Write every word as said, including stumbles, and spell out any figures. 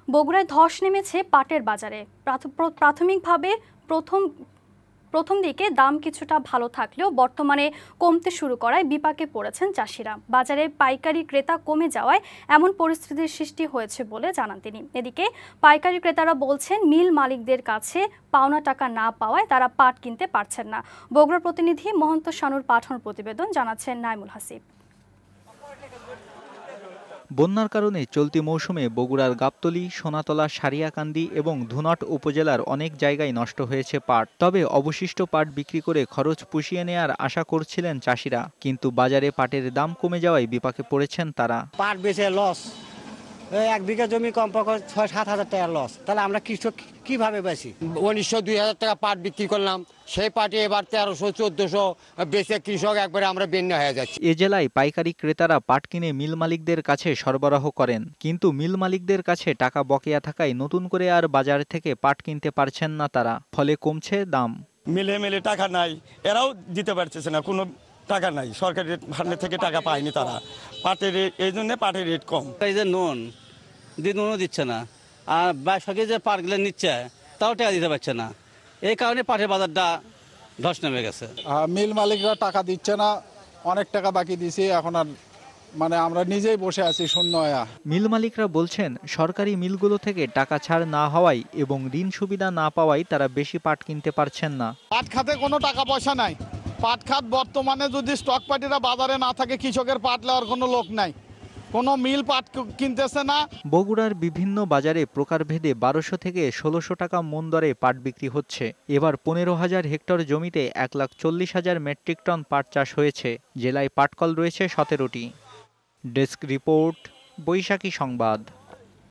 বগুড়ায় ধস নেমেছে পাটের বাজারে। প্রাথমিকভাবে প্রথম প্রথম দিকে দাম কিছুটা ভালো থাকলেও বর্তমানে কমতে শুরু করায় বিপাকে পড়েছেন চাষিরা। বাজারে পাইকারি ক্রেতা কমে যাওয়ায় এমন পরিস্থিতির সৃষ্টি হয়েছে বলে জানান তিনি। এদিকে পাইকারি ক্রেতারা বলছেন মিল মালিকদের কাছে পাওনা টাকা না পাওয়ায় তারা পাট কিনতে পারছেন না। বগুড়ার প্রতিনিধি মহন্ত শানুর পাঠানোর প্রতিবেদন জানাচ্ছেন নাইমুল হাসিব। বন্যার কারণে চলতি মৌসুমে বগুড়ার গাবতলী, সোনাতলা, সারিয়াকান্দি এবং ধুনট উপজেলার অনেক জায়গায় নষ্ট হয়েছে পাট। তবে অবশিষ্ট পাট বিক্রি করে খরচ পুষিয়ে নেয়ার আশা করছিলেন চাষিরা, কিন্তু বাজারে পাটের দাম কমে যাওয়ায় বিপাকে পড়েছেন তারা। পাট বেচে লস, এক বিঘা জমি কমপক্ষে ছয় সাত হাজার টাকা লস, তাহলে আমরা কৃষক কিভাবে বেচি? উনিশশো দুই হাজার টাকা পাট বিক্রি করলাম, সেই পাটে এবার তেরোশো চোদ্দশো বেচে কৃষক একবারে আমরা বেন্যা হয়ে যাচ্ছি। এ জেলায় পাইকারি ক্রেতারা পাট কিনে মিল মালিকদের কাছে সরবরাহ করেন, কিন্তু মিল মালিকদের কাছে টাকা বকেয়া থাকায় নতুন করে আর বাজার থেকে পাট কিনতে পারছেন না তারা, ফলে কমছে দাম। মিলে মিলে টাকা নাই, এরাও দিতে পারতেছে না, কোনো টাকা নাই, সরকারি ফান্ডে থেকে টাকা পায়নি তারা। পাটের রেট এই জন্য পাটের রেট কম। এই যে নুন নুনও দিচ্ছে না, আর বাইশকে যে পাটগুলো নিচ্ছে তাও টাকা দিতে পারছে না, এই কারণে পাটের বাজারটা ধস নেমে গেছে। মিল মালিকরা টাকা দিচ্ছে না, অনেক টাকা বাকি দিছে, এখন আর মানে আমরা নিজেই বসে আছি শূন্য। মিল মালিকরা বলছেন সরকারি মিলগুলো থেকে টাকা ছাড় না হওয়ায় এবং ঋণ সুবিধা না পাওয়ায় তারা বেশি পাট কিনতে পারছেন না। পাট খাতে কোনো টাকা পয়সা নাই। পাট খাত বর্তমানে যদি স্টক পার্টিরা বাজারে না থাকে, কৃষকের পাট নেওয়ার কোনো লোক নাই, কোনো মিল পাট কিনতেছে না। বগুড়ার বিভিন্ন বাজারে প্রকারভেদে বারোশো থেকে ষোলোশো টাকা মন দরে পাট বিক্রি হচ্ছে। এবার পনেরো হাজার হেক্টর জমিতে এক লাখ চল্লিশ হাজার মেট্রিক টন পাট চাষ হয়েছে। জেলায় পাটকল রয়েছে সতেরোটি। ডেস্ক রিপোর্ট, বৈশাখী সংবাদ।